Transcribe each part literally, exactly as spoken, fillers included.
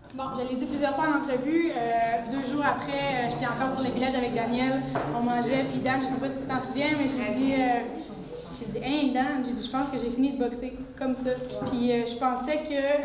Bon, je l'ai dit plusieurs fois en entrevue. Euh, deux jours après, euh, j'étais encore sur le village avec Daniel. On mangeait, puis Dan, je sais pas si tu t'en souviens, mais j'ai dit, euh, j'ai dit, hey Dan, j'ai dit, je pense que j'ai fini de boxer comme ça. Puis euh, je pensais que,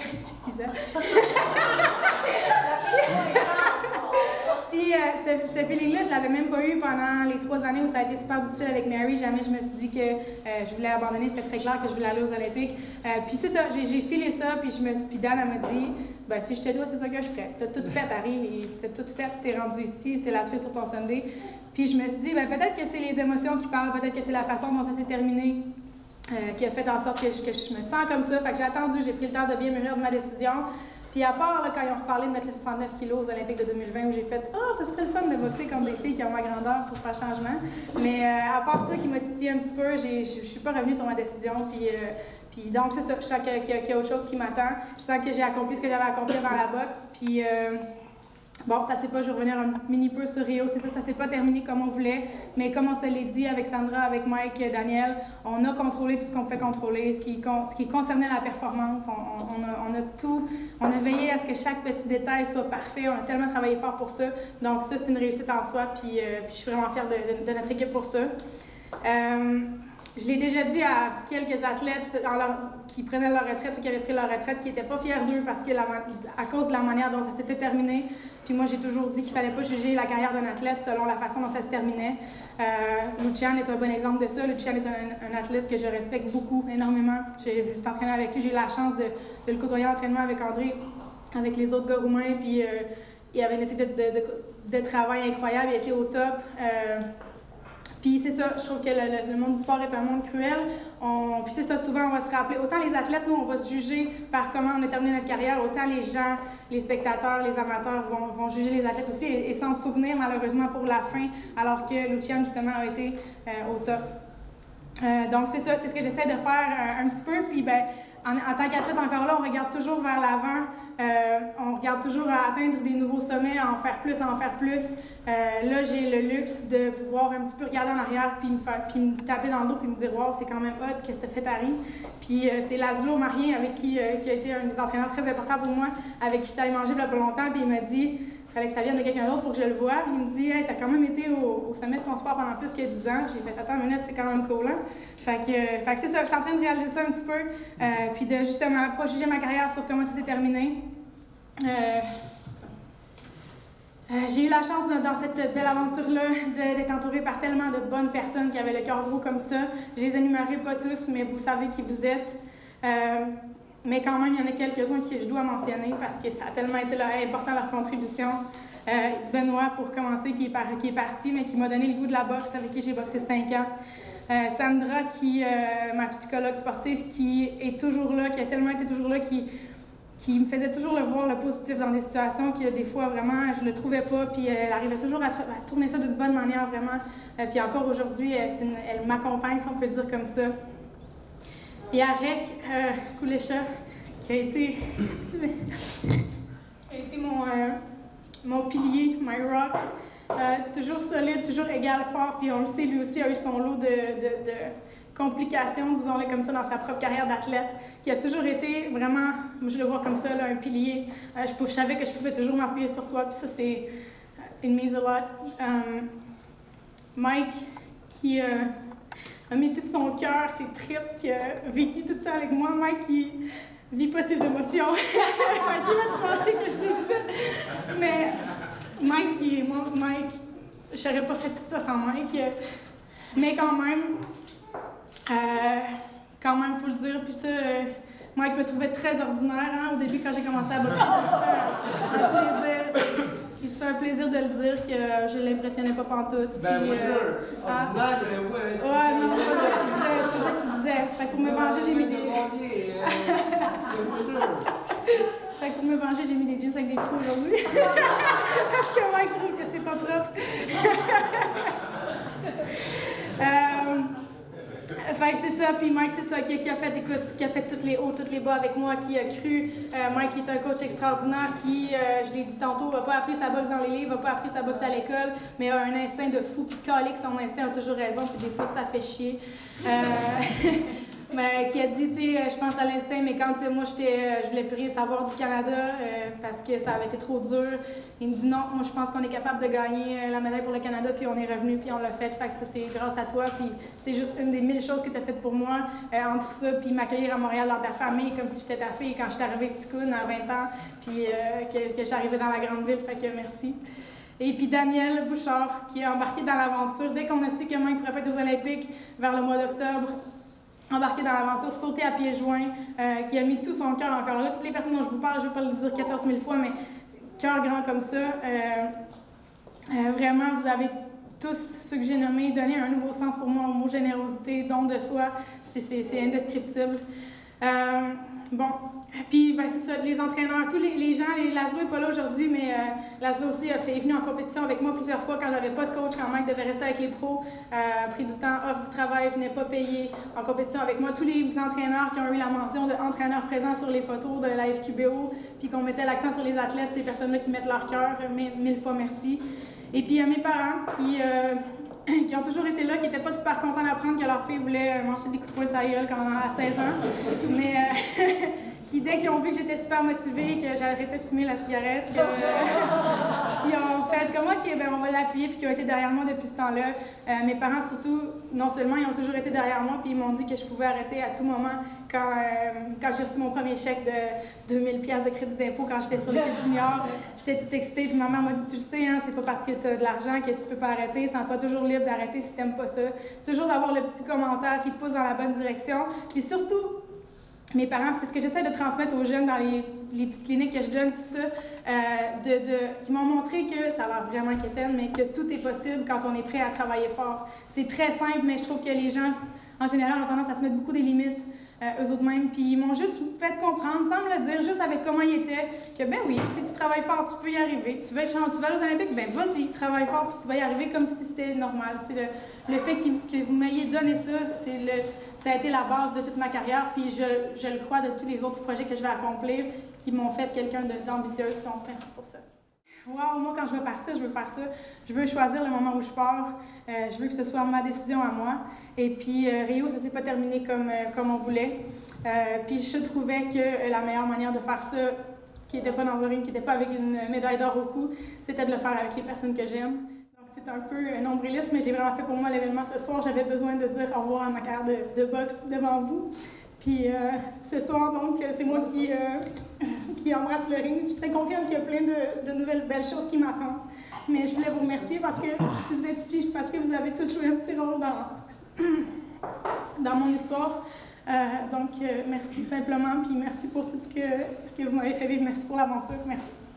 puis euh, ce, ce feeling-là, je l'avais même pas eu pendant les trois années où ça a été super difficile avec Mary. Jamais je me suis dit que euh, je voulais abandonner. C'était très clair que je voulais aller aux Olympiques. Euh, puis c'est ça, j'ai filé ça, puis je me suis, puis Dan elle m'a dit. Ben, si je te dois, c'est ça que je ferais. T'as tout fait, Harry, t'as tout fait, t'es rendu ici, c'est la cerise sur ton Sunday. Puis je me suis dit, ben, peut-être que c'est les émotions qui parlent, peut-être que c'est la façon dont ça s'est terminé euh, qui a fait en sorte que je, que je me sens comme ça. Fait que j'ai attendu, j'ai pris le temps de bien mûrir de ma décision. Puis à part, là, quand ils ont reparlé de mettre les soixante-neuf kilos aux Olympiques de deux mille vingt, où j'ai fait « Ah, oh, ce serait le fun de boxer contre des filles qui ont ma grandeur pour faire changement. » Mais euh, à part ça qui m'a titillé un petit peu, je ne suis pas revenue sur ma décision. Puis, euh, Puis donc, c'est ça, je sens qu'il y, qu y a autre chose qui m'attend. Je sens que j'ai accompli ce que j'avais accompli dans la boxe. Puis, euh, bon, ça s'est pas, je vais revenir un mini peu sur Rio, c'est ça, ça s'est pas terminé comme on voulait. Mais comme on se l'est dit avec Sandra, avec Mike, Daniel, on a contrôlé tout ce qu'on pouvait contrôler, ce qui, ce qui concernait la performance. On, on, a, on a tout, on a veillé à ce que chaque petit détail soit parfait. On a tellement travaillé fort pour ça. Donc, ça, c'est une réussite en soi. Puis, euh, puis je suis vraiment fière de, de, de notre équipe pour ça. Euh, Je l'ai déjà dit à quelques athlètes leur, qui prenaient leur retraite ou qui avaient pris leur retraite, qui n'étaient pas fiers d'eux parce que la, à cause de la manière dont ça s'était terminé. Puis moi, j'ai toujours dit qu'il ne fallait pas juger la carrière d'un athlète selon la façon dont ça se terminait. Euh, Lucian est un bon exemple de ça. Lucian est un, un athlète que je respecte beaucoup, énormément. J'ai juste entraîné avec lui. J'ai eu la chance de, de le côtoyer en entraînement avec André, avec les autres gars roumains. Puis euh, il avait une éthique de, de, de, de travail incroyable. Il était au top. Euh, Puis c'est ça, je trouve que le, le monde du sport est un monde cruel. On, puis c'est ça, souvent on va se rappeler, autant les athlètes, nous, on va se juger par comment on a terminé notre carrière, autant les gens, les spectateurs, les amateurs vont, vont juger les athlètes aussi et, et s'en souvenir malheureusement pour la fin, alors que Lucian justement a été euh, au top. Euh, donc c'est ça, c'est ce que j'essaie de faire euh, un petit peu. Puis ben, en, en tant qu'athlète encore là, on regarde toujours vers l'avant. Euh, on regarde toujours à atteindre des nouveaux sommets, à en faire plus, à en faire plus. Euh, là, j'ai le luxe de pouvoir un petit peu regarder en arrière puis me, faire, puis me taper dans le dos puis me dire « Wow, c'est quand même hot, qu'est-ce que t'as fait, Harry? » Puis euh, c'est Laszlo Marien, avec qui, euh, qui a été un des entraîneurs très importants pour moi, avec qui j'étais allée manger il y a pas longtemps, puis il m'a dit « Il fallait que ça vienne de quelqu'un d'autre pour que je le voie. » Il me dit hey, « T'as quand même été au, au sommet de ton sport pendant plus que dix ans. » J'ai fait « Attends une minute, c'est quand même cool, hein? » Fait que, euh, fait que c'est ça, je suis en train de réaliser ça un petit peu, euh, puis de justement pas juger ma carrière sur comment ça s'est terminé. Euh, euh, j'ai eu la chance de, dans cette belle aventure-là d'être entourée par tellement de bonnes personnes qui avaient le cœur gros comme ça. Je les énumérerai pas tous, mais vous savez qui vous êtes. Euh, mais quand même, il y en a quelques-uns que je dois mentionner parce que ça a tellement été là, important leur contribution. Euh, Benoît, pour commencer, qui est, par, qui est parti, mais qui m'a donné le goût de la boxe, avec qui j'ai boxé cinq ans. Euh, Sandra, qui, euh, ma psychologue sportive, qui est toujours là, qui a tellement été toujours là, qui... qui me faisait toujours le voir le positif dans des situations que des fois vraiment je le trouvais pas, puis elle arrivait toujours à, à tourner ça d'une bonne manière vraiment, euh, puis encore aujourd'hui elle, elle m'accompagne si on peut le dire comme ça. Et Arek euh, Koulecha qui a été excusez, qui a été mon, euh, mon pilier, my rock, euh, toujours solide, toujours égal fort, puis on le sait lui aussi a eu son lot de, de, de complications, disons-le comme ça, dans sa propre carrière d'athlète, qui a toujours été vraiment, je le vois comme ça, là, un pilier. Euh, je, pouvais, je savais que je pouvais toujours m'appuyer sur toi, puis ça, c'est it means a lot. Um, Mike, qui euh, a mis tout son cœur, ses tripes, qui a vécu tout ça avec moi. Mike, qui vit pas ses émotions. Qui va te fâcher que je dise ça. Mais Mike, qui, moi, Mike, je n'aurais pas fait tout ça sans Mike. Mais quand même, Euh, quand même, il faut le dire. Puis ça, euh, Mike me trouvait très ordinaire hein, au début quand j'ai commencé à boxer. Il se fait un, un plaisir, il se fait un plaisir de le dire que euh, je ne l'impressionnais pas pantoute. Ben puis, oui, euh, ordinaire, mais ouais. Ouais, non, c'est pas ça que tu disais. C'est pas ça que tu disais. Fait que pour me venger, j'ai mis des... Fait que pour me venger, j'ai mis des jeans avec des trous aujourd'hui. Parce que Mike trouve que c'est pas propre. euh, Fait que c'est ça, puis Mike, c'est ça, qui, qui a fait, écoute, qui a fait toutes les hauts, toutes les bas avec moi, qui a cru. Euh, Mike, qui est un coach extraordinaire, qui, euh, je l'ai dit tantôt, n'a pas appris sa boxe dans les livres, n'a pas appris sa boxe à l'école, mais a un instinct de fou, puis calé que son instinct a toujours raison, puis des fois, ça fait chier. Euh, mais qui a dit, tu sais, je pense à l'instinct, mais quand moi, j'étais, je voulais plus rien savoir du Canada euh, parce que ça avait été trop dur. Il me dit non, moi, je pense qu'on est capable de gagner la médaille pour le Canada, puis on est revenu, puis on l'a fait. Fait que ça, c'est grâce à toi, puis c'est juste une des mille choses que tu as faites pour moi. Euh, entre ça, puis m'accueillir à Montréal dans ta famille, comme si j'étais ta fille quand j'étais arrivée de Ticoun à vingt ans, puis euh, que, que j'arrivais dans la grande ville. Fait que merci. Et puis Daniel Bouchard, qui est embarqué dans l'aventure dès qu'on a su que moi, il ne pourrait pas être aux Olympiques vers le mois d'octobre. Embarqué dans l'aventure, sauté à pieds joints, euh, qui a mis tout son cœur encore là. Toutes les personnes dont je vous parle, je ne vais pas le dire quatorze mille fois, mais cœur grand comme ça. Euh, euh, vraiment, vous avez tous ceux que j'ai nommés donné un nouveau sens pour moi au mot générosité, don de soi. C'est indescriptible. Euh, bon, puis ben, c'est ça, les entraîneurs, tous les, les gens, les, Laszlo n'est pas là aujourd'hui, mais euh, Laszlo aussi a fait, est venu en compétition avec moi plusieurs fois quand j'avais pas de coach, quand Mike devait rester avec les pros, euh, pris du temps off du travail, venait pas payer en compétition avec moi. Tous les entraîneurs qui ont eu la mention d'entraîneurs présents sur les photos de la F Q B O, puis qu'on mettait l'accent sur les athlètes, ces personnes-là qui mettent leur cœur, mille fois merci. Et puis à mes parents qui... Euh, qui ont toujours été là, qui n'étaient pas super contents d'apprendre que leur fille voulait manger des coups de poing sur la gueule quand elle a seize ans. Mais euh, qui, dès qu'ils ont vu que j'étais super motivée, que j'arrêtais de fumer la cigarette, que, euh, ils ont fait comment okay, ben, on va l'appuyer, puis qui ont été derrière moi depuis ce temps-là. Euh, mes parents, surtout, non seulement ils ont toujours été derrière moi, puis ils m'ont dit que je pouvais arrêter à tout moment. Quand, euh, quand j'ai reçu mon premier chèque de deux mille dollars de crédit d'impôt quand j'étais sur l'équipe junior, j'étais toute excitée, puis ma mère m'a dit, tu le sais, hein, c'est pas parce que tu as de l'argent que tu peux pas arrêter, sens-toi toujours libre d'arrêter si t'aimes pas ça. Toujours d'avoir le petit commentaire qui te pousse dans la bonne direction. Puis surtout, mes parents, c'est ce que j'essaie de transmettre aux jeunes dans les, les petites cliniques que je donne, tout ça, euh, de, de, qui m'ont montré que, ça a l'air vraiment quétaine, mais que tout est possible quand on est prêt à travailler fort. C'est très simple, mais je trouve que les gens, en général, ont tendance à se mettre beaucoup des limites. Euh, eux autres mêmes, puis ils m'ont juste fait comprendre, sans me le dire, juste avec comment ils étaient, que ben oui, si tu travailles fort, tu peux y arriver. Tu veux être champion, tu vas aux Olympiques, ben vas-y, travaille fort, puis tu vas y arriver comme si c'était normal. Tu sais, le, le fait qu que vous m'ayez donné ça, c'est le, ça a été la base de toute ma carrière, puis je, je le crois de tous les autres projets que je vais accomplir, qui m'ont fait quelqu'un d'ambitieuse, donc merci pour ça. Wow, moi, quand je veux partir, je veux faire ça. Je veux choisir le moment où je pars. Euh, je veux que ce soit ma décision à moi. Et puis, euh, Rio, ça ne s'est pas terminé comme, euh, comme on voulait. Euh, puis, je trouvais que la meilleure manière de faire ça, qui n'était pas dans un ring, qui n'était pas avec une médaille d'or au cou, c'était de le faire avec les personnes que j'aime. Donc, c'est un peu un nombriliste, mais j'ai vraiment fait pour moi l'événement ce soir. J'avais besoin de dire au revoir à ma carrière de, de boxe devant vous. Puis, euh, ce soir, donc, c'est moi qui... Euh, qui embrasse le ring. Je suis très confiante qu'il y a plein de, de nouvelles belles choses qui m'attendent. Mais je voulais vous remercier parce que si vous êtes ici, c'est parce que vous avez tous joué un petit rôle dans, dans mon histoire. Euh, donc, euh, merci simplement, puis merci pour tout ce que, ce que vous m'avez fait vivre. Merci pour l'aventure. Merci.